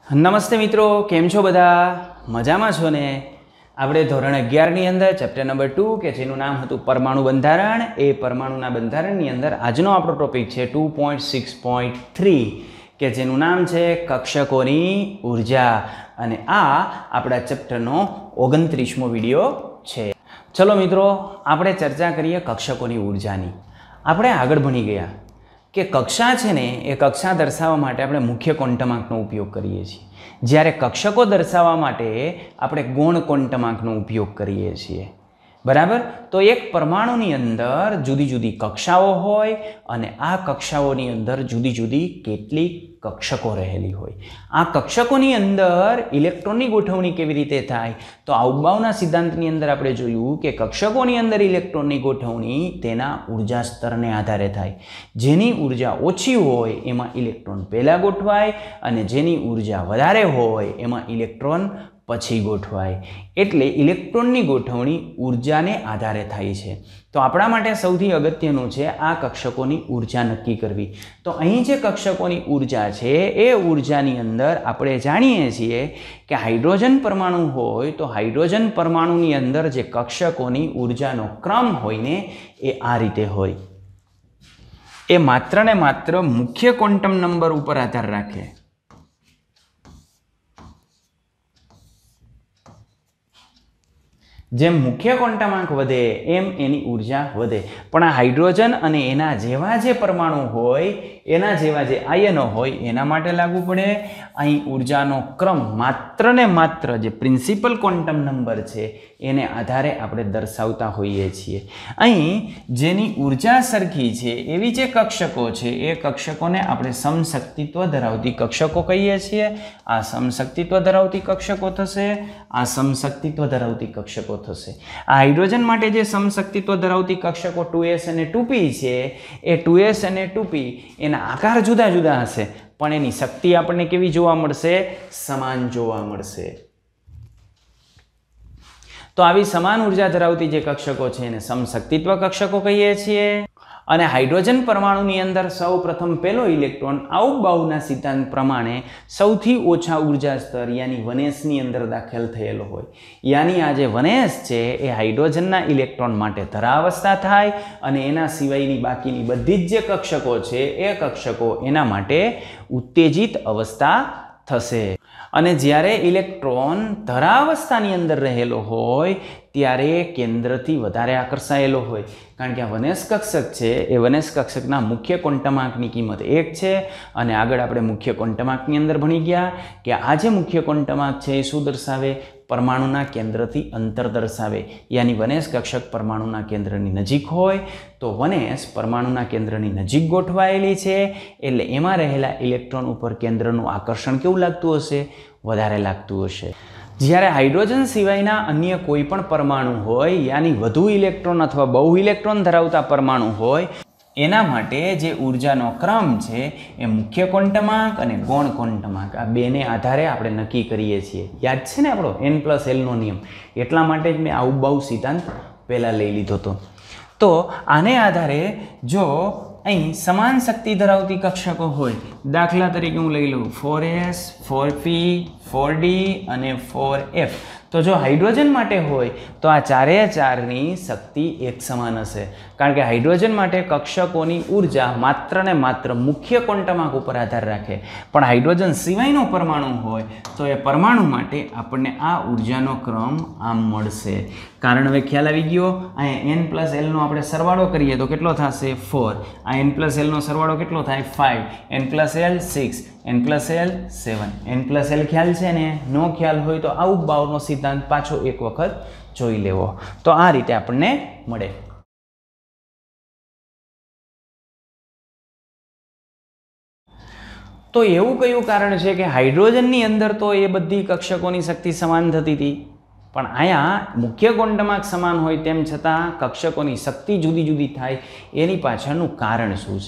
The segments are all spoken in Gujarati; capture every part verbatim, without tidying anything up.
નમસ્તે મિત્રો, કેમ છો બધા? મજામાં છો ને? આપણે ધોરણ અગિયારની અંદર ચેપ્ટર નંબર ટુ કે જેનું નામ હતું પરમાણુ બંધારણ, એ પરમાણુના બંધારણની અંદર આજનો આપણો ટોપિક છે two point six point three કે જેનું નામ છે કક્ષકોની ઉર્જા, અને આ આપણા ચેપ્ટરનો ઓગણત્રીસમો વિડીયો છે. ચલો મિત્રો, આપણે ચર્ચા કરીએ કક્ષકોની ઉર્જાની. આપણે આગળ ભણી ગયા કે કક્ષા છે ને એ કક્ષા દર્શાવવા માટે આપણે મુખ્ય ક્વોન્ટમાંકનો ઉપયોગ કરીએ છીએ, જ્યારે કક્ષકો દર્શાવવા માટે આપણે ગૌણ ક્વોન્ટમાંકનો ઉપયોગ કરીએ છીએ. બરાબર? તો એક પરમાણુની અંદર જુદી જુદી કક્ષાઓ હોય અને આ કક્ષાઓની અંદર જુદી જુદી કેટલીક કક્ષકો રહેલી હોય. આ કક્ષકોની અંદર ઇલેક્ટ્રોનની ગોઠવણી કેવી રીતે થાય? તો અવબાવના સિદ્ધાંતની અંદર આપણે જોયું કે કક્ષકોની અંદર ઇલેક્ટ્રોનની ગોઠવણી તેના ઉર્જા સ્તરને આધારે થાય. જેની ઉર્જા ઓછી હોય એમાં ઇલેક્ટ્રોન પહેલાં ગોઠવાય અને જેની ઉર્જા વધારે હોય એમાં ઇલેક્ટ્રોન પછી ગોઠવાય. એટલે ઇલેક્ટ્રોનની ગોઠવણી ઉર્જાને આધારે થાય છે. તો આપણા માટે સૌથી અગત્યનું છે આ કક્ષકોની ઉર્જા નક્કી કરવી. તો અહીં જે કક્ષકોની ઉર્જા છે એ ઉર્જાની અંદર આપણે જાણીએ છીએ કે હાઇડ્રોજન પરમાણુ હોય તો હાઇડ્રોજન પરમાણુની અંદર જે કક્ષકોની ઉર્જાનો ક્રમ હોય ને એ આ રીતે હોય. એ માત્ર ને માત્ર મુખ્ય ક્વોન્ટમ નંબર ઉપર આધાર રાખે. જેમ મુખ્ય ક્વોન્ટમાંક વધે એમ એની ઉર્જા વધે. પણ આ હાઇડ્રોજન અને એના જેવા જે પરમાણુ હોય, એના જેવા જે આયનો હોય એના માટે લાગુ પડે અહીં ઉર્જાનો ક્રમ માત્ર ને માત્ર જે પ્રિન્સિપલ ક્વોન્ટમ નંબર છે એને આધારે આપણે દર્શાવતા હોઈએ છીએ. અહીં જેની ઉર્જા સરખી છે એવી જે કક્ષકો છે એ કક્ષકોને આપણે સમશક્તિત્વ ધરાવતી કક્ષકો કહીએ છીએ. આ સમશક્તિત્વ ધરાવતી કક્ષકો થશે, આ સમશક્તિત્વ ધરાવતી કક્ષકો થશે. આ હાઇડ્રોજન માટે જે સમશક્તિત્વ ધરાવતી કક્ષકો ટુ એસ અને ટુ પી છે એ ટુ એસ અને ટુ પી એના આકાર જુદા જુદા હશે, પણ એની શક્તિ આપણને કેવી જોવા મળશે? સમાન જોવા મળશે. તો આવી સમાન ઉર્જા ધરાવતી જે કક્ષકો છે એને સમશક્તિત્વ કક્ષકો કહીએ છીએ. અને હાઇડ્રોજન પરમાણુની અંદર સૌ પ્રથમ પહેલો ઇલેક્ટ્રોન અવબાવના સિદ્ધાંત પ્રમાણે સૌથી ઓછા ઉર્જા સ્તર યાની વનેસની અંદર દાખલ થયેલો હોય. યાની આ જે વનેસ છે એ હાઇડ્રોજનના ઇલેક્ટ્રોન માટે ધરાવસ્થા થાય અને એના સિવાયની બાકીની બધી જ જે કક્ષકો છે એ કક્ષકો એના માટે ઉત્તેજિત અવસ્થા થશે. અને જ્યારે ઇલેક્ટ્રોન ધરાવસ્થાની અંદર રહેલો હોય ત્યારે કેન્દ્રથી વધારે આકર્ષાયેલો હોય, કારણ કે આ વનેસ કક્ષક છે એ વનેસ કક્ષકના મુખ્ય ક્વોન્ટમાંકની કિંમત એક છે. અને આગળ આપણે મુખ્ય ક્વોન્ટમાંકની અંદર ભણી ગયા કે આ જે મુખ્ય ક્વોન્ટમાંક છે એ શું દર્શાવે? પરમાણુના કેન્દ્રથી અંતર દર્શાવે. યાની વનેસ કક્ષક પરમાણુના કેન્દ્રની નજીક હોય તો વનેસ પરમાણુના કેન્દ્રની નજીક ગોઠવાયેલી છે એટલે એમાં રહેલા ઇલેક્ટ્રોન ઉપર કેન્દ્રનું આકર્ષણ કેવું લાગતું હશે? વધારે લાગતું હશે. જ્યારે હાઇડ્રોજન સિવાયના અન્ય કોઈ પણ પરમાણુ હોય યાની વધુ ઇલેક્ટ્રોન અથવા બહુ ઇલેક્ટ્રોન ધરાવતા પરમાણુ હોય એના માટે જે ઉર્જાનો ક્રમ છે એ મુખ્ય ક્વોન્ટમાંક અને ગૌણ ક્વોન્ટમાંક આ બેને આધારે આપણે નક્કી કરીએ છીએ. યાદ છે ને આપણો એન પ્લસ એલનો નિયમ? એટલા માટે જ મેં અવબાવ સિદ્ધાંત પહેલાં લઈ લીધો હતો. તો આને આધારે જો અહીં સમાન શક્તિ ધરાવતી કક્ષકો હોય, દાખલા તરીકે હું લઈ લઉં four S, four P, four D અને ફોર એફ. તો જો હાઇડ્રોજન માટે હોય તો આ ચારે ચારની શક્તિ એક સમાન હશે, કારણ કે હાઇડ્રોજન માટે કક્ષકોની ઉર્જા માત્ર ને માત્ર મુખ્ય ક્વોન્ટમાંક ઉપર આધાર રાખે. પણ હાઇડ્રોજન સિવાયનો પરમાણુ હોય તો એ પરમાણુ માટે આપણને આ ઉર્જાનો ક્રમ આમ મળશે. કારણ હવે ખ્યાલ આવી ગયો. અહીંયા એન પ્લસ એલનો આપણે સરવાળો કરીએ તો કેટલો થશે? ફોર. આ એન પ્લસ એલનો સરવાળો કેટલો થાય? Five. N plus L six, N plus L seven. N plus L ખ્યાલ છે ને? નો ખ્યાલ હોય તો અવબાવનો સિદ્ધાંત પાછો એક વખત જોઈ લેવો. તો આ રીતે આપણને મળે. તો એવું કયું કારણ છે કે હાઇડ્રોજનની અંદર તો એ બધી કક્ષકોની શક્તિ સમાન થતી હતી, પણ અહીંયા મુખ્ય ક્વોન્ટમાંક સમાન હોય તેમ છતાં કક્ષકોની શક્તિ જુદી જુદી થાય? એની પાછળનું કારણ શું છે?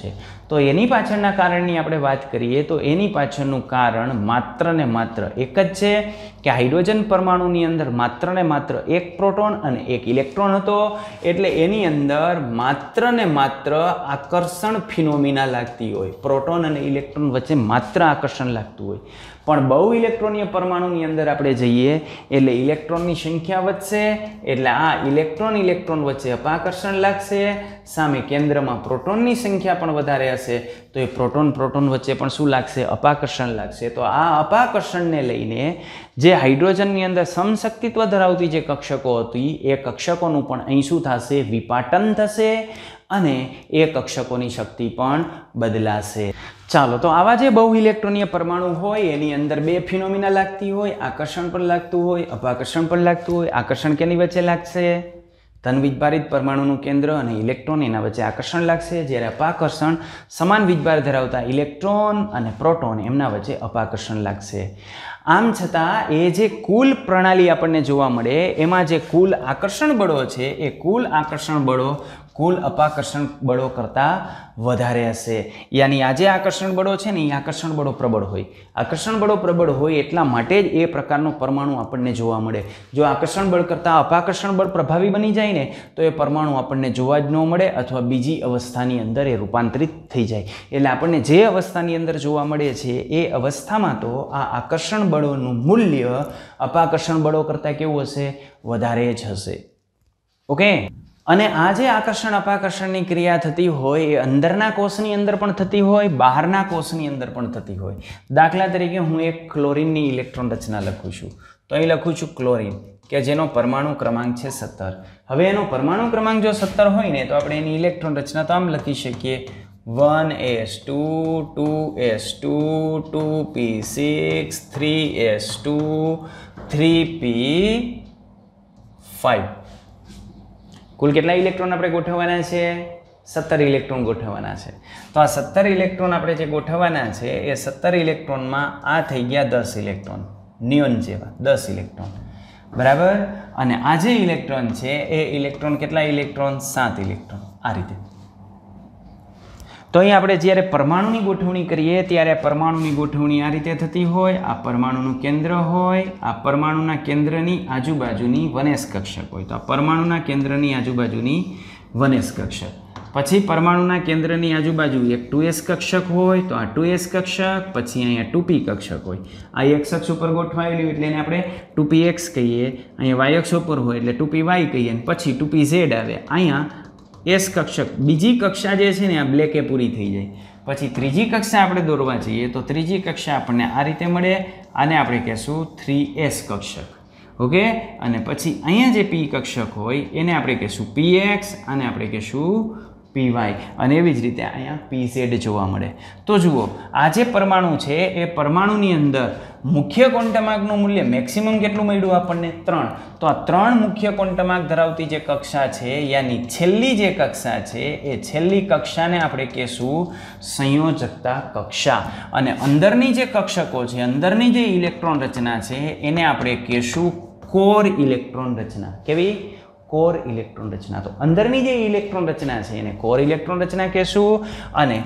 તો એની પાછળના કારણની આપણે વાત કરીએ તો એની પાછળનું કારણ માત્ર ને માત્ર એક જ છે કે હાઇડ્રોજન પરમાણુની અંદર માત્ર ને માત્ર એક પ્રોટોન અને એક ઇલેક્ટ્રોન હતો, એટલે એની અંદર માત્ર ને માત્ર આકર્ષણ ફિનોમિના લાગતી હોય, પ્રોટોન અને ઇલેક્ટ્રોન વચ્ચે માત્ર આકર્ષણ લાગતું હોય. પણ બહુ ઇલેક્ટ્રોનીય પરમાણુની અંદર આપણે જઈએ એટલે ઇલેક્ટ્રોનની સંખ્યા વધશે, એટલે આ ઇલેક્ટ્રોન ઇલેક્ટ્રોન વચ્ચે અપાકર્ષણ લાગશે. સામે કેન્દ્રમાં પ્રોટોનની સંખ્યા પણ વધારે હશે તો એ પ્રોટોન પ્રોટોન વચ્ચે પણ શું લાગશે? અપાકર્ષણ લાગશે. તો આ અપાકર્ષણને લઈને જે હાઇડ્રોજનની અંદર સમશક્તિત્વ ધરાવતી જે કક્ષકો હતી એ કક્ષકોનું પણ અહીં શું થશે? વિપાટન થશે અને એ કક્ષકોની શક્તિ પણ બદલાશે. ચાલો, તો આવા જે બહુ ઇલેક્ટ્રોનીય પરમાણુ હોય એની અંદર બે ફિનોમિના લાગતી હોય, આકર્ષણ પણ લાગતું હોય, અપાકર્ષણ પણ લાગતું હોય. આકર્ષણ કેની વચ્ચે લાગશે? ધન વીજભારિત પરમાણુનું કેન્દ્ર અને ઇલેક્ટ્રોન એના વચ્ચે આકર્ષણ લાગશે, જ્યારે અપાકર્ષણ સમાન વીજભાર ધરાવતા ઇલેક્ટ્રોન અને પ્રોટોન એમના વચ્ચે અપાકર્ષણ લાગશે. આમ છતાં એ જે કુલ પ્રણાલી આપણને જોવા મળે એમાં જે કુલ આકર્ષણ બળો છે એ કુલ આકર્ષણ બળો કુલ અપાકર્ષણ બળો કરતાં વધારે હશે. યાની આ જે આકર્ષણ બળો છે ને એ આકર્ષણ બળો પ્રબળ હોય. આકર્ષણ બળો પ્રબળ હોય એટલા માટે જ એ પ્રકારનો પરમાણુ આપણને જોવા મળે. જો આકર્ષણ બળ કરતાં અપાકર્ષણ બળ પ્રભાવી બની જાય ને તો એ પરમાણુ આપણને જોવા જ ન મળે અથવા બીજી અવસ્થાની અંદર એ રૂપાંતરિત થઈ જાય. એટલે આપણને જે અવસ્થાની અંદર જોવા મળે છે એ અવસ્થામાં તો આ આકર્ષણ બળોનું મૂલ્ય અપાકર્ષણ બળો કરતાં કેવું હશે? વધારે જ હશે. ઓકે. અને આ જે આકર્ષણ અપાકર્ષણની ક્રિયા થતી હોય એ અંદરના કોષની અંદર પણ થતી હોય, બહારના કોષની અંદર પણ થતી હોય. દાખલા તરીકે હું એક ક્લોરીનની ઇલેક્ટ્રોન રચના લખું છું, તો અહીં લખું છું ક્લોરીન કે જેનો પરમાણુ ક્રમાંક છે સત્તર. હવે એનો પરમાણુ ક્રમાંક જો સત્તર હોય ને તો આપણે એની ઇલેક્ટ્રોન રચના તો આમ લખી શકીએ: one S two, two S two, two P six, three S two, three P five. કુલ કેટલા ઇલેક્ટ્રોન આપણે ગોઠવવાના છે? સત્તર ઇલેક્ટ્રોન ગોઠવવાના છે. તો આ સત્તર ઇલેક્ટ્રોન આપણે જે ગોઠવવાના છે એ સત્તર ઇલેક્ટ્રોનમાં આ થઈ ગયા દસ ઇલેક્ટ્રોન, નિયોન જેવા દસ ઇલેક્ટ્રોન, બરાબર. અને આ જે ઇલેક્ટ્રોન છે એ ઇલેક્ટ્રોન કેટલા ઇલેક્ટ્રોન? સાત ઇલેક્ટ્રોન. આ રીતે. તો અહીં આપણે જ્યારે પરમાણુની ગોઠવણી કરીએ ત્યારે પરમાણુની ગોઠવણી આ રીતે થતી હોય. આ પરમાણુનું કેન્દ્ર હોય, આ પરમાણુના કેન્દ્રની આજુબાજુની વનેશ કક્ષક હોય. તો આ પરમાણુના કેન્દ્રની આજુબાજુની વનેશ કક્ષક. પછી પરમાણુના કેન્દ્રની આજુબાજુ એક ટુ એસ કક્ષક હોય, તો આ ટુ એસ કક્ષક. પછી અહીંયા ટુ પી કક્ષક હોય. આ એક્સ અક્ષ ઉપર ગોઠવાયેલું એટલે એને આપણે ટુ પી એક્સ કહીએ. અહીંયા વાય અક્ષ ઉપર હોય એટલે ટુ પી વાય કહીએ. અને પછી ટુ પી ઝેડ આવે. અહીંયા એસ કક્ષક બીજી કક્ષા જે છે ને આ બ્લેકે પૂરી થઈ જાય. પછી ત્રીજી કક્ષા આપણે દોરવા જઈએ તો ત્રીજી કક્ષા આપણને આ રીતે મળે. આને આપણે કહેશું થ્રી એસ કક્ષક. ઓકે. અને પછી અહીંયા જે પી કક્ષક હોય એને આપણે કહેશું પી એક્સ, આને આપણે કહેશું પી વાય. અને એવી જ રીતે અહીંયા પી ઝેડ જોવા મળે. તો જુઓ, આ જે પરમાણુ છે એ પરમાણુની અંદર મુખ્ય ક્વોન્ટમાર્કનું મૂલ્ય મેક્સિમમ કેટલું મળ્યું આપણને? ત્રણ. તો આ ત્રણ મુખ્ય ક્વોન્ટમાર્ક ધરાવતી જે કક્ષા છે યાની છેલ્લી જે કક્ષા છે એ છેલ્લી કક્ષાને આપણે કહેશું સંયોજકતા કક્ષા. અને અંદરની જે કક્ષકો છે, અંદરની જે ઇલેક્ટ્રોન રચના છે એને આપણે કહેશું કોર ઇલેક્ટ્રોન રચના. કેવી? કોર ઇલેક્ટ્રોન રચના. તો અંદરની જે ઇલેક્ટ્રોન રચના છે એને કોર ઇલેક્ટ્રોન રચના કહેશું. અને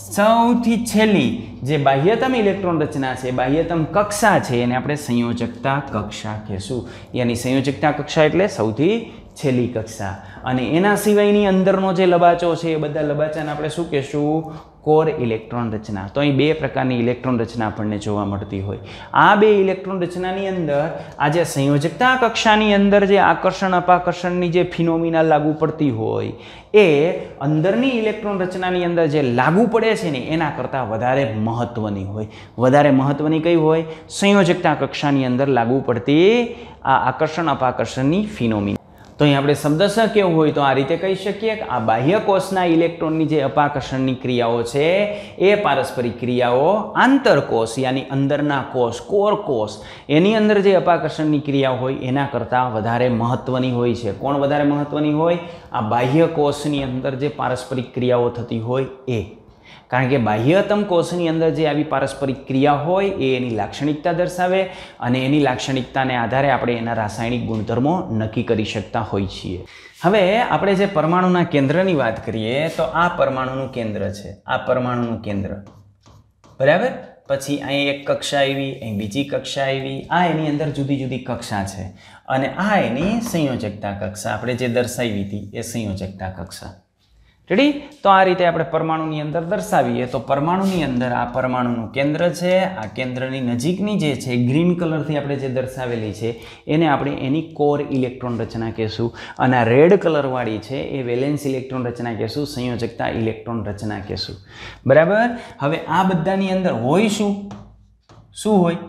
સૌથી છેલ્લી જે બાહ્યતમ ઇલેક્ટ્રોન રચના છે, બાહ્યતમ કક્ષા છે એને આપણે સંયોજકતા કક્ષા કહેશું. યાની સંયોજકતા કક્ષા એટલે સૌથી છેલ્લી કક્ષા. અને એના સિવાયની અંદરનો જે લબાચો છે એ બધા લબાચાને આપણે શું કહેશું? કોર ઇલેક્ટ્રોન રચના. તો અહીં બે પ્રકારની ઇલેક્ટ્રોન રચના આપણને જોવા મળતી હોય. આ બે ઇલેક્ટ્રોન રચનાની અંદર આ જે સંયોજકતા કક્ષાની અંદર જે આકર્ષણ અપાકર્ષણની જે ફિનોમિના લાગુ પડતી હોય એ અંદરની ઇલેક્ટ્રોન રચનાની અંદર જે લાગુ પડે છે ને એના કરતાં વધારે મહત્વની હોય. વધારે મહત્વની કઈ હોય? સંયોજકતા કક્ષાની અંદર લાગુ પડતી આ આકર્ષણ અપાકર્ષણની ફિનોમિના. તો અહીં આપણે શબ્દશઃ કેવું હોય તો આ રીતે કહી શકીએ કે આ બાહ્ય કોષના ઇલેક્ટ્રોનની જે અપાકર્ષણની ક્રિયાઓ છે એ પારસ્પરિક ક્રિયાઓ આંતરકોષ યાની અંદરના કોષ, કોર કોષ, એની અંદર જે અપાકર્ષણની ક્રિયાઓ હોય એના કરતાં વધારે મહત્વની હોય છે. કોણ વધારે મહત્વની હોય? આ બાહ્ય કોષની અંદર જે પારસ્પરિક ક્રિયાઓ થતી હોય એ. કારણ કે બાહ્યતમ કોષની અંદર જે આવી પારસ્પરિક ક્રિયા હોય એ એની લાક્ષણિકતા દર્શાવે અને એની લાક્ષણિકતાને આધારે આપણે એના રાસાયણિક ગુણધર્મો નક્કી કરી શકતા હોઈએ છીએ. હવે આપણે જે પરમાણુના કેન્દ્રની વાત કરીએ તો આ પરમાણુનું કેન્દ્ર છે, આ પરમાણુનું કેન્દ્ર, બરાબર. પછી અહીં એક કક્ષા આવી, અહીં બીજી કક્ષા આવી, આ એની અંદર જુદી જુદી કક્ષા છે અને આ એની સંયોજકતા કક્ષા આપણે જે દર્શાવી હતી એ સંયોજકતા કક્ષા. રેડી? તો આ રીતે આપણે પરમાણુની અંદર દર્શાવીએ તો પરમાણુની અંદર આ પરમાણુનું કેન્દ્ર છે, આ કેન્દ્રની નજીકની જે છે ગ્રીન કલરથી આપણે જે દર્શાવેલી છે એને આપણે એની કોર ઇલેક્ટ્રોન રચના કહેશું અને આ રેડ કલરવાળી છે એ વેલેન્સ ઇલેક્ટ્રોન રચના કહેશું, સંયોજકતા ઇલેક્ટ્રોન રચના કહેશું. બરાબર. હવે આ બધાની અંદર હોય શું શું હોય?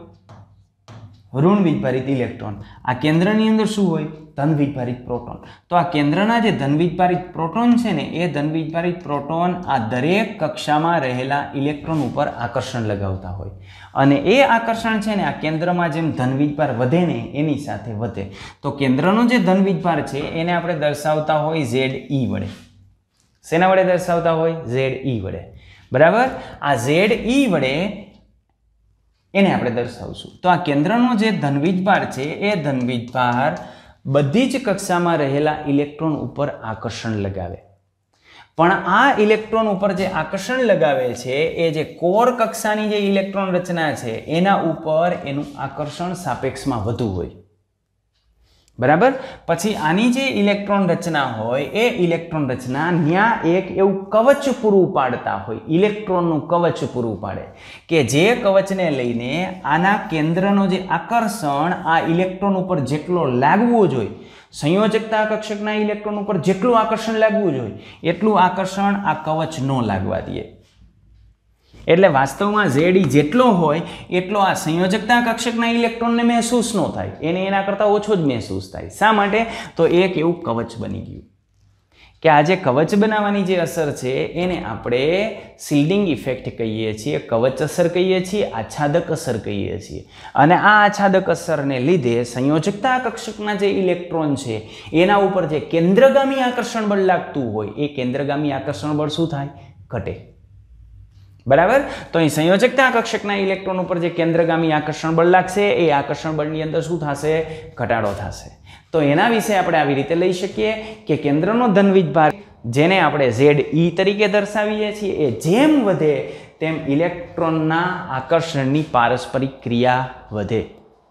ઋણ વીજભારિત ઇલેક્ટ્રોન. આ કેન્દ્રની અંદર શું હોય? ધન વીજભારિત પ્રોટોન. તો આ કેન્દ્રના જે ધન વીજભારિત પ્રોટોન છે ને એ ધન વીજભારિત પ્રોટોન આ દરેક કક્ષામાં રહેલા ઇલેક્ટ્રોન ઉપર આકર્ષણ લગાવતા હોય અને એ આકર્ષણ છે ને આ કેન્દ્રમાં જેમ ધન વીજભાર વધે ને એની સાથે વધે. તો કેન્દ્રનો જે ધન વીજભાર છે એને આપણે દર્શાવતા હોય ઝેડ ઈ વડે. શેના વડે દર્શાવતા હોય? ઝેડ ઈ વડે. બરાબર. આ ઝેડ ઈ વડે એને આપણે દર્શાવશું. તો આ કેન્દ્રનો જે ધન વીજભાર છે એ ધન વીજભાર બધી જ કક્ષામાં રહેલા ઇલેક્ટ્રોન ઉપર આકર્ષણ લગાવે. પણ આ ઇલેક્ટ્રોન ઉપર જે આકર્ષણ લગાવે છે એ જે કોર કક્ષાની જે ઇલેક્ટ્રોન રચના છે એના ઉપર એનું આકર્ષણ સાપેક્ષમાં વધુ હોય. બરાબર. પછી આની જે ઇલેક્ટ્રોન રચના હોય એ ઇલેક્ટ્રોન રચના ન્યા એક એવું કવચ પૂરું પાડતા હોય, ઇલેક્ટ્રોનનું કવચ પૂરું પાડે કે જે કવચને લઈને આના કેન્દ્રનો જે આકર્ષણ આ ઇલેક્ટ્રોન ઉપર જેટલો લાગવો જોઈએ, સંયોજકતા કક્ષકના ઇલેક્ટ્રોન ઉપર જેટલું આકર્ષણ લાગવું જોઈએ એટલું આકર્ષણ આ કવચ ન લાગવા દે. એટલે વાસ્તવમાં ઝેડ જેટલો હોય એટલો આ સંયોજકતા કક્ષકના ઇલેક્ટ્રોનને મહેસૂસ ન થાય, એને એના કરતાં ઓછો જ મહેસૂસ થાય. શા માટે? તો એક એવું કવચ બની ગયું કે આ જે કવચ બનાવવાની જે અસર છે એને આપણે શિલ્ડિંગ ઇફેક્ટ કહીએ છીએ, કવચ અસર કહીએ છીએ, આચ્છાદક અસર કહીએ છીએ. અને આ આચ્છાદક અસરને લીધે સંયોજકતા કક્ષકના જે ઇલેક્ટ્રોન છે એના ઉપર જે કેન્દ્રગામી આકર્ષણ બળ લાગતું હોય એ કેન્દ્રગામી આકર્ષણ બળ શું થાય? ઘટે. બરાબર. તો અહીં સંયોજકતા કક્ષકના ઇલેક્ટ્રોન ઉપર જે કેન્દ્રગામી આકર્ષણ બળ લાગશે એ આકર્ષણ બળની અંદર શું થશે? ઘટાડો થશે. તો એના વિશે આપણે આવી રીતે લઈ શકીએ કે કેન્દ્રનો ધન વીજભાર જેને આપણે ઝેડ ઈ તરીકે દર્શાવીએ છીએ એ જેમ વધે તેમ ઇલેક્ટ્રોનના આકર્ષણની પારસ્પરિક ક્રિયા વધે.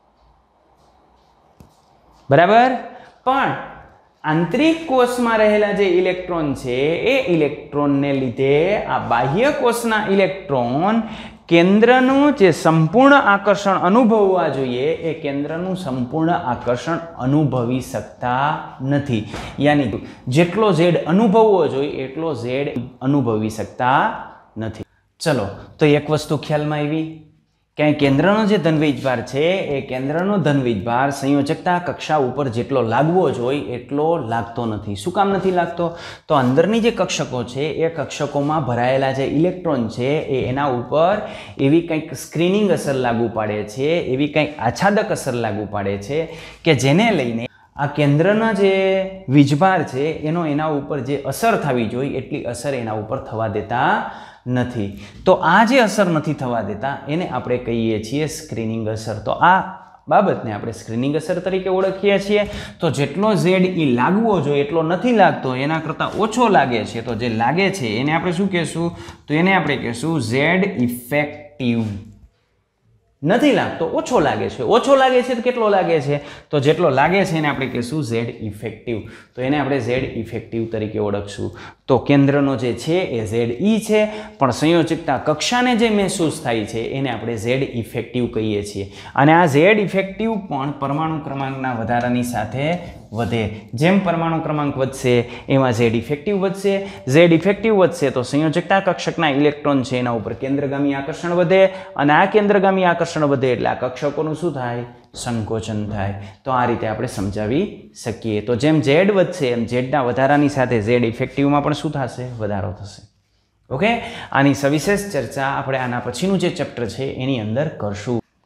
બરાબર. પણ આંતરિક કોષમાં રહેલા જે ઇલેક્ટ્રોન છે એ ઇલેક્ટ્રોનને લીધે આ બાહ્ય કોષના ઇલેક્ટ્રોન કેન્દ્રનું જે સંપૂર્ણ આકર્ષણ અનુભવવા જોઈએ એ કેન્દ્રનું સંપૂર્ણ આકર્ષણ અનુભવી શકતા નથી. યાની જેટલો ઝેડ અનુભવવો જોઈએ એટલો ઝેડ અનુભવી શકતા નથી. ચલો, તો એક વસ્તુ ખ્યાલમાં આવી કે કેન્દ્રનો જે ધન વીજભાર છે એ કેન્દ્રનો ધન વીજભાર સંયોજકતા કક્ષા ઉપર જેટલો લાગવો જોઈએ એટલો લાગતો નથી. શું કામ નથી લાગતો? તો અંદરની જે કક્ષકો છે એ કક્ષકોમાં ભરાયેલા જે ઇલેક્ટ્રોન છે એ એના ઉપર એવી કંઈક સ્ક્રીનિંગ અસર લાગુ પાડે છે, એવી કંઈક આચ્છાદક અસર લાગુ પાડે છે કે જેને લઈને આ કેન્દ્રના જે વીજભાર છે એનો એના ઉપર જે અસર થવી જોઈએ એટલી અસર એના ઉપર થવા દેતા નથી. તો આ જે અસર નથી થવા દેતા એને આપણે કહીએ છીએ સ્ક્રીનિંગ અસર. તો આ બાબતને આપણે સ્ક્રીનિંગ અસર તરીકે ઓળખીએ છીએ. તો જેટલો ઝેડ ઈ લાગવો જોઈએ એટલો નથી લાગતો, એના કરતાં ઓછો લાગે છે. તો જે લાગે છે એને આપણે શું કહેશું? તો એને આપણે કહેશું ઝેડ ઇફેક્ટિવ. નથી લાગતો, ઓછો લાગે છે. ઓછો લાગે છે તો કેટલો લાગે છે? તો જેટલો લાગે છે એને આપણે કહેશું ઝેડ ઇફેક્ટિવ. તો એને આપણે ઝેડ ઇફેક્ટિવ તરીકે ઓળખશું. તો કેન્દ્રનો જે છે એ ઝેડ ઈ છે, પણ સંયોજકતા કક્ષાને જે મહેસૂસ થાય છે એને આપણે ઝેડ ઇફેક્ટિવ કહીએ છીએ. અને આ ઝેડ ઇફેક્ટિવ પણ પરમાણુ ક્રમાંકના વધારાની સાથે વધે. જેમ પરમાણુ ક્રમાંક વધશે એમાં ઝેડ ઇફેક્ટિવ વધશે. ઝેડ ઇફેક્ટિવ વધશે તો સંયોજકતા કક્ષકના ઇલેક્ટ્રોન છે એના ઉપર કેન્દ્રગામી આકર્ષણ વધે અને આ કેન્દ્રગામી આકર્ષણ વધે એટલે આ કક્ષકોનું શું થાય? સંકોચન થાય. તો આ રીતે આપણે સમજાવી શકીએ. તો જેમ ઝેડ વધશે એમ ઝેડના વધારાની સાથે ઝેડ ઇફેક્ટિવમાં પણ શું થશે? વધારો થશે. ઓકે. આની સવિશેષ ચર્ચા આપણે આના પછીનું જે ચેપ્ટર છે એની અંદર કરશું.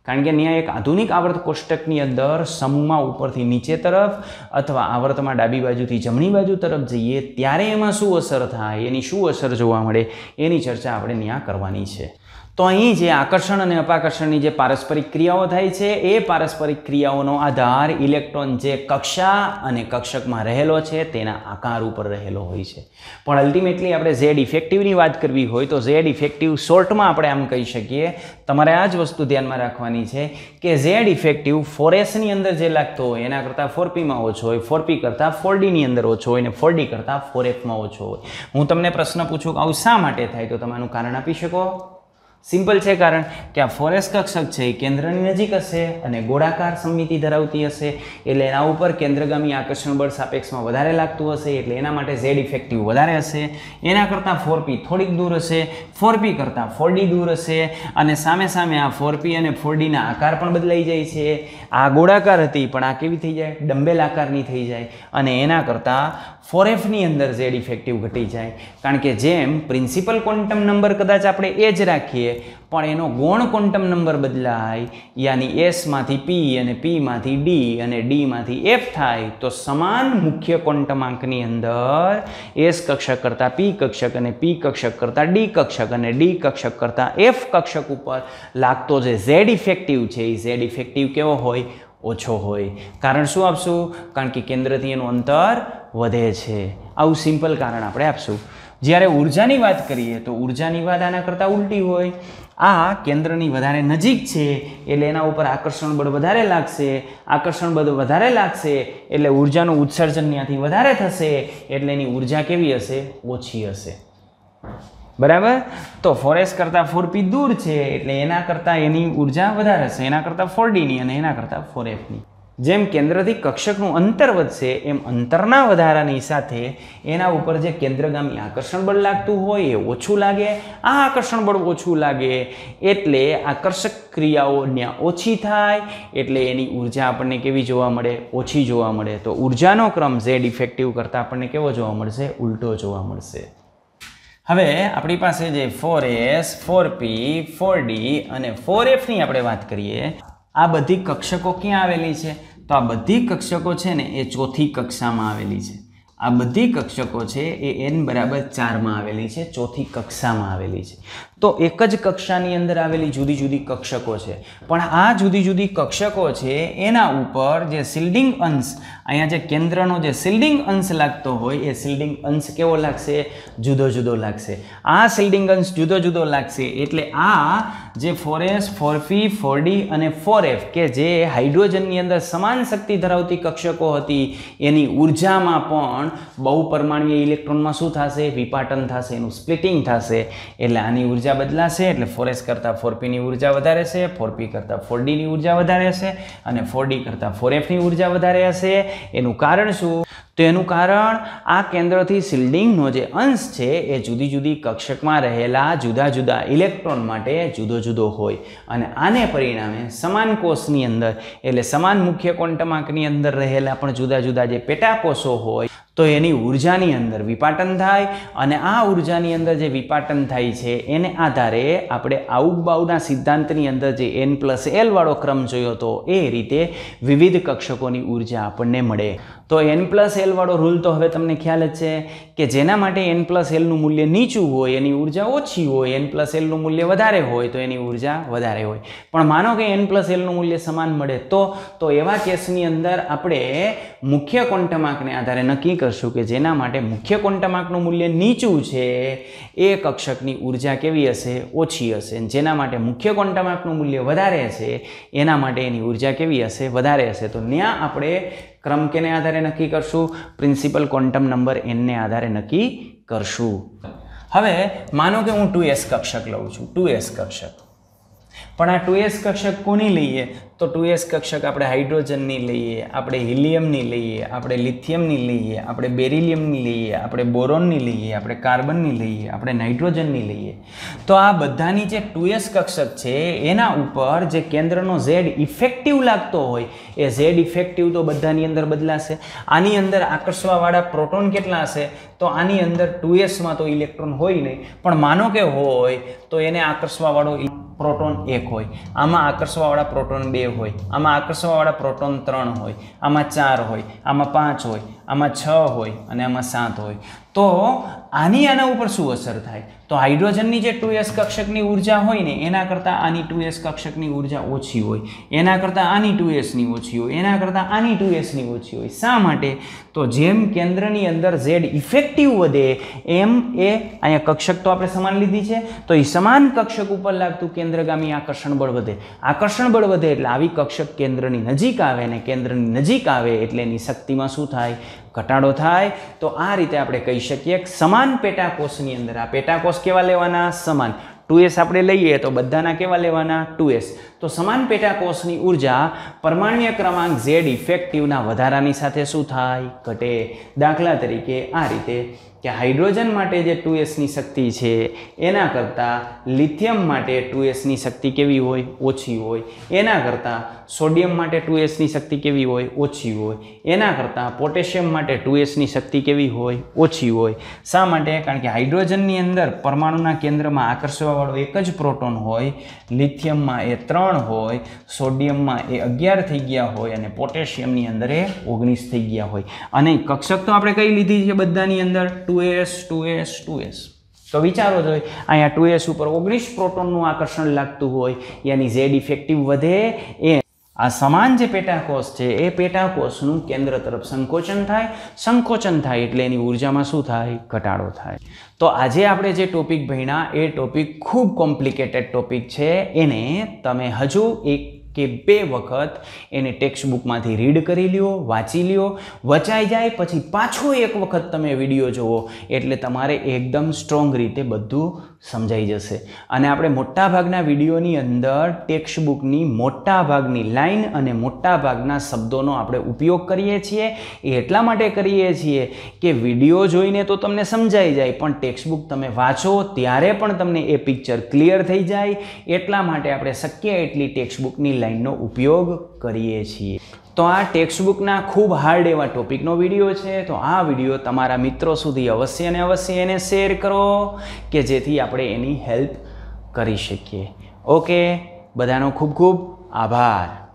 કારણ કે ત્યાં એક આધુનિક આવર્ત કોષ્ટકની અંદર સમૂહમાં ઉપરથી નીચે તરફ અથવા આવર્તમાં ડાબી બાજુથી જમણી બાજુ તરફ જઈએ ત્યારે એમાં શું અસર થાય, એની શું અસર જોવા મળે, એની ચર્ચા આપણે ત્યાં કરવાની છે. તો અહીં જે આકર્ષણ અને અપાકર્ષણની જે પારસ્પરિક ક્રિયાઓ થાય છે એ પારસ્પરિક ક્રિયાઓનો આધાર ઇલેક્ટ્રોન જે કક્ષા અને કક્ષકમાં રહેલો છે તેના આકાર ઉપર રહેલો હોય છે. પણ અલ્ટિમેટલી આપણે ઝેડ ઇફેક્ટિવની વાત કરવી હોય તો ઝેડ ઇફેક્ટિવ શોર્ટમાં આપણે આમ કહી શકીએ. તમારે આ જ વસ્તુ ધ્યાનમાં રાખવાની છે કે ઝેડ ઇફેક્ટિવ ફોર એસની અંદર જે લાગતો હોય એના કરતાં ફોર પીમાં ઓછો હોય, ફોર પી કરતાં ફોર ડીની અંદર ઓછો હોય અને ફોર ડી કરતાં ફોર એફમાં ઓછો હોય. હું તમને પ્રશ્ન પૂછું કે આવું શા માટે થાય તો તમે આનું કારણ આપી શકો? સિમ્પલ છે કારણ કે આ ફોર એસ કક્ષક છે એ કેન્દ્રની નજીક હશે અને ગોળાકાર સમમિતિ ધરાવતી હશે એટલે એના ઉપર કેન્દ્રગામી આકર્ષણ બળ સાપેક્ષમાં વધારે લાગતું હશે એટલે એના માટે ઝેડ ઇફેક્ટિવ વધારે હશે. એના કરતાં ફોર પી થોડીક દૂર હશે, ફોર પી કરતાં ફોર ડી દૂર હશે અને સામે સામે આ ફોર પી અને ફોર ડીના આકાર પણ બદલાઈ જાય છે. આ ગોળાકાર હતી પણ આ કેવી થઈ જાય? ડંબેલ આકારની થઈ જાય અને એના કરતાં ફોર એફની અંદર ઝેડ ઇફેક્ટિવ ઘટી જાય. કારણ કે જેમ પ્રિન્સિપલ ક્વોન્ટમ નંબર કદાચ આપણે એ જ રાખીએ પણ એનો ગૌણ ક્વોન્ટમ નંબર બદલાય યાની એસમાંથી પી અને પીમાંથી ડી અને ડીમાંથી એફ થાય તો સમાન મુખ્ય ક્વોન્ટમાંકની અંદર એસ કક્ષક કરતાં પી કક્ષક અને પી કક્ષક કરતાં ડી કક્ષક અને ડી કક્ષક કરતાં એફ કક્ષક ઉપર લાગતો જે ઝેડ ઇફેક્ટિવ છે એ ઝેડ ઇફેક્ટિવ કેવો હોય? ઓછો હોય. કારણ શું આપશું? કારણ કે કેન્દ્રથી એનું અંતર વધે છે. આવું સિમ્પલ કારણ આપણે આપશું. જ્યારે ઉર્જાની વાત કરીએ તો ઉર્જાની વાત આના કરતાં ઉલટી હોય. આ કેન્દ્રની વધારે નજીક છે એટલે એના ઉપર આકર્ષણ બળ વધારે લાગશે. આકર્ષણ બળ વધારે લાગશે એટલે ઉર્જાનું ઉત્સર્જન ત્યાંથી વધારે થશે એટલે એની ઉર્જા કેવી હશે? ઓછી હશે. બરાબર? તો ફોર એસ કરતાં ફોર પી દૂર છે એટલે એના કરતાં એની ઉર્જા વધારે હશે, એના કરતાં ફોર ડીની અને એના કરતાં ફોર એફની. જેમ કેન્દ્રથી કક્ષકનું અંતર વધશે એમ અંતરના વધારાની સાથે એના ઉપર જે કેન્દ્રગામી આકર્ષણ બળ લાગતું હોય એ ઓછું લાગે. આ આકર્ષણ બળ ઓછું લાગે એટલે આકર્ષક ક્રિયાઓ ત્યાં ઓછી થાય એટલે એની ઉર્જા આપણને કેવી જોવા મળે? ઓછી જોવા મળે. તો ઉર્જાનો ક્રમ ઝેડ ઇફેક્ટિવ કરતાં આપણને કેવો જોવા મળશે? ઉલટો જોવા મળશે. હવે આપણી પાસે જે four S, four P, four D અને ફોર એફની આપણે વાત કરીએ. આ બધી કક્ષકો ક્યાં આવેલી છે? તો આ બધી કક્ષકો છે ને એ ચોથી કક્ષામાં આવેલી છે. આ બધી કક્ષકો છે એ એન બરાબર ચારમાં આવેલી છે, ચોથી કક્ષામાં આવેલી છે. તો એક જ કક્ષાની અંદર આવેલી જુદી જુદી કક્ષકો છે પણ આ જુદી જુદી કક્ષકો છે એના ઉપર જે શિલ્ડિંગ અંશ, અહીંયા જે કેન્દ્રનો જે શિલ્ડિંગ અંશ લાગતો હોય એ શિલ્ડિંગ અંશ કેવો લાગશે? જુદો જુદો લાગશે. આ શિલ્ડિંગ અંશ જુદો જુદો લાગશે એટલે આ જે four S, four P, four D અને ફોર એફ કે જે હાઇડ્રોજનની અંદર સમાન શક્તિ ધરાવતી કક્ષકો હતી એની ઉર્જામાં પણ બહુપરમાણુય ઇલેક્ટ્રોનમાં શું થશે? વિપાટન થશે, એનું સ્પ્લિટિંગ થશે એટલે આની ઉર્જા બદલાશે એટલે ફોર એસ કરતાં ફોર પી ની ઉર્જા વધારે હશે, ફોર પી કરતાં ફોર ડી ની ઉર્જા વધારે હશે અને ફોર ડી કરતાં ફોર એફ ની ઉર્જા વધારે હશે. એનું કારણ શું? તો એનું કારણ આ કેન્દ્રથી શિલ્ડિંગનો જે અંશ છે એ જુદી જુદી કક્ષકમાં રહેલા જુદા જુદા ઇલેક્ટ્રોન માટે જુદો જુદો હોય અને આને પરિણામે સમાન કોષની અંદર એટલે સમાન મુખ્ય ક્વોન્ટમાંકની અંદર રહેલા પણ જુદા જુદા જે પેટાકોષો હોય તો એની ઉર્જાની અંદર વિપાટન થાય અને આ ઉર્જાની અંદર જે વિપાટન થાય છે એને આધારે આપણે આઉગબાઉના સિદ્ધાંતની અંદર જે એન પ્લસ એલ વાળો ક્રમ જોયો હતો એ રીતે વિવિધ કક્ષકોની ઉર્જા આપણને મળે. તો એન પ્લસ એલ વાળો રૂલ તો હવે તમને ખ્યાલ જ છે કે જેના માટે એન પ્લસ એલનું મૂલ્ય નીચું હોય એની ઉર્જા ઓછી હોય, એન પ્લસ એલનું મૂલ્ય વધારે હોય તો એની ઉર્જા વધારે હોય. પણ માનો કે એન પ્લસ એલનું મૂલ્ય સમાન મળે તો તો એવા કેસની અંદર આપણે મુખ્ય ક્વોન્ટમાંકને આધારે નક્કી કરશું કે જેના માટે મુખ્ય ક્વોન્ટમાંકનું મૂલ્ય નીચું છે એ કક્ષકની ઉર્જા કેવી હશે? ઓછી હશે. જેના માટે મુખ્ય ક્વોન્ટમાંકનું મૂલ્ય વધારે છે એના માટે એની ઉર્જા કેવી હશે? વધારે હશે. તો ત્યાં આપણે ક્રમ કેને આધારે નક્કી કરશું? પ્રિન્સિપલ ક્વોન્ટમ નંબર એનને આધારે નક્કી કરશું. હવે માનો કે હું ટુ એસ કક્ષક લઉં છું, ટુ એસ કક્ષક. પણ આ ટુ એસ કક્ષક કોની લઈએ? તો ટુ એસ કક્ષક આપણે હાઇડ્રોજનની લઈએ, આપણે હિલિયમની લઈએ, આપણે લિથિયમની લઈએ, આપણે બેરિલિયમની લઈએ, આપણે બોરોનની લઈએ, આપણે કાર્બનની લઈએ, આપણે નાઇટ્રોજનની લઈએ. તો આ બધાની જે ટુ એસ કક્ષક છે એના ઉપર જે કેન્દ્રનો ઝેડ ઇફેક્ટિવ લાગતો હોય એ ઝેડ ઇફેક્ટિવ તો બધાની અંદર બદલાશે. આની અંદર આકર્ષવાવાળા પ્રોટોન કેટલા હશે? તો આની અંદર ટુ એસમાં તો ઇલેક્ટ્રોન હોય નહીં પણ માનો કે હોય તો એને આકર્ષવાવાળો પ્રોટોન એક હોય, આમાં આકર્ષવાવાળા પ્રોટોન બે હોય, આમાં આકર્ષવાવાળા પ્રોટોન ત્રણ હોય, આમાં ચાર હોય, આમાં પાંચ હોય, આમાં છ હોય અને આમાં સાત હોય. તો આની આના ઉપર શું અસર થાય? તો હાઇડ્રોજનની જે ટુ એસ કક્ષકની ઉર્જા હોય ને એના કરતાં આની ટુ એસ કક્ષકની ઉર્જા ઓછી હોય, એના કરતાં આની ટુ એસની ઓછી હોય, એના કરતાં આની ટુ એસની ઓછી હોય. શા માટે? તો જેમ કેન્દ્રની અંદર ઝેડ ઇફેક્ટિવ વધે એમ એ અહીંયા કક્ષક તો આપણે સમાન લીધી છે, તો એ સમાન કક્ષક ઉપર લાગતું કેન્દ્રગામી આકર્ષણ બળ વધે. આકર્ષણ બળ વધે એટલે આવી કક્ષક કેન્દ્રની નજીક આવે ને કેન્દ્રની નજીક આવે એટલે એની શક્તિમાં શું થાય? ઘટાડો થાય. તો આ રીતે આપણે કહી શકીએ કે સમાન પેટાકોષની અંદર આ પેટાકોષ કેવા લેવાના? સમાન. ટુ એસ આપણે લઈએ તો બધાના કેવા લેવાના? Two S. તો સમાન પેટાકોષની ઉર્જા પરમાણ્વીય ક્રમાંક ઝેડ ઇફેક્ટિવના વધારાની સાથે શું થાય? ઘટે. દાખલા તરીકે આ રીતે કે હાઇડ્રોજન માટે જે ટુ એસની શક્તિ છે એના કરતાં લિથિયમ માટે ટુ એસની શક્તિ કેવી હોય? ઓછી હોય. એના કરતાં સોડિયમ માટે ટુ એસની શક્તિ કેવી હોય? ઓછી હોય. એના કરતાં પોટેશિયમ માટે ટુ એસની શક્તિ કેવી હોય? ઓછી હોય. શા માટે? કારણ કે હાઇડ્રોજનની અંદર પરમાણુના કેન્દ્રમાં આકર્ષવાવાળો એક જ પ્રોટોન હોય, લિથિયમમાં એ ત્રણ હોય, સોડિયમમાં એ અગિયાર થઈ ગયા હોય અને પોટેશિયમની અંદર એ ઓગણીસ થઈ ગયા હોય. અને કક્ષક તો આપણે કઈ લીધી છે બધાની અંદર? Two S two S two S. તો વિચારો જોઈએ અહીંયા ટુ એસ ઉપર ઓગણીસ પ્રોટોનનું આકર્ષણ લાગતું હોય, યાની ઝેડ ઇફેક્ટિવ વધે એ આ સમાન જે પેટાકોષ છે એ પેટાકોષનું કેન્દ્ર તરફ સંકોચન થાય. સંકોચન થાય એટલે એની ઉર્જામાં શું થાય? ઘટાડો થાય. તો આજે આપણે જે ટોપિક ભણ્યા એ ટોપિક ખૂબ કોમ્પ્લિકેટેડ ટોપિક છે. એને તમે હજુ એક કે બે વખત એને ટેક્સ્ટ બુકમાંથી રીડ કરી લ્યો, વાંચી લ્યો, વચાઈ જાય પછી પાછો એક વખત તમે વિડીયો જુઓ એટલે તમારે એકદમ સ્ટ્રોંગ રીતે બધું સમજાઈ જશે. અને આપણે મોટાભાગના વિડીયોની અંદર ટેક્સ્ટ બુકની મોટાભાગની લાઈન અને મોટાભાગના શબ્દોનો આપણે ઉપયોગ કરીએ છીએ. એ એટલા માટે કરીએ છીએ કે વિડીયો જોઈને તો તમને સમજાઈ જાય, પણ ટેક્સ્ટ બુક તમે વાંચો ત્યારે પણ તમને એ પિક્ચર ક્લિયર થઈ જાય. એટલા માટે આપણે શક્ય એટલી ટેક્સ્ટ બુકની લાઈનનો ઉપયોગ કરીએ છીએ. તો આ ટેક્સ્ટ બુકના ખૂબ હાર્ડ એવા ટોપિકનો વિડીયો છે. તો આ વિડીયો તમારા મિત્રો સુધી અવશ્ય અને અવશ્ય એને શેર કરો કે જેથી આપણે એની હેલ્પ કરી શકીએ. ઓકે, બધાનો ખૂબ ખૂબ આભાર.